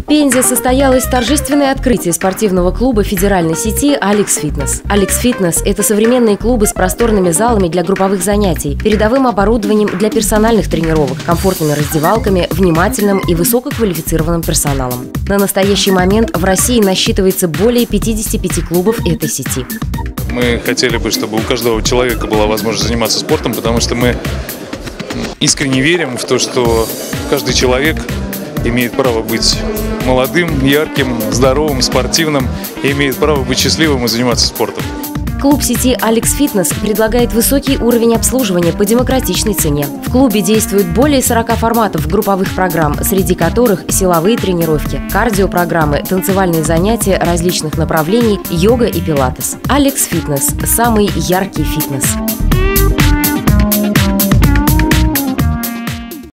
В Пензе состоялось торжественное открытие спортивного клуба федеральной сети «Алекс Фитнес». «Алекс Фитнес» – это современные клубы с просторными залами для групповых занятий, передовым оборудованием для персональных тренировок, комфортными раздевалками, внимательным и высококвалифицированным персоналом. На настоящий момент в России насчитывается более 55 клубов этой сети. Мы хотели бы, чтобы у каждого человека была возможность заниматься спортом, потому что мы искренне верим в то, что каждый человек имеет право быть молодым, ярким, здоровым, спортивным и имеет право быть счастливым и заниматься спортом. Клуб сети «Алекс Фитнес» предлагает высокий уровень обслуживания по демократичной цене. В клубе действует более 40 форматов групповых программ, среди которых силовые тренировки, кардиопрограммы, танцевальные занятия различных направлений, йога и пилатес. «Алекс Фитнес» – самый яркий фитнес.